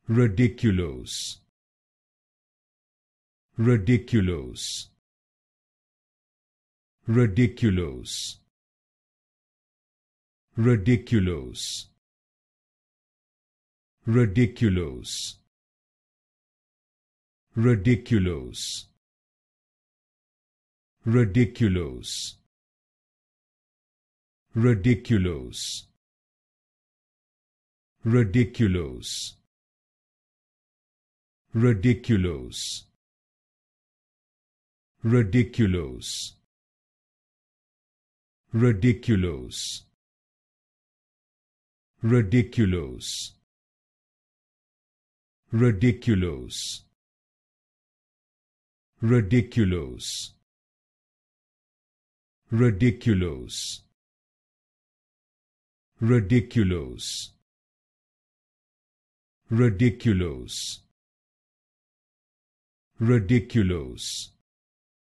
Radiculose, radiculose, radiculose, radiculose, radiculose, radiculose, radiculose, radiculose, radiculose, radiculose, radiculose, radiculose, radiculose, radiculose, radiculose, radiculose, radiculose, radiculose, radiculose,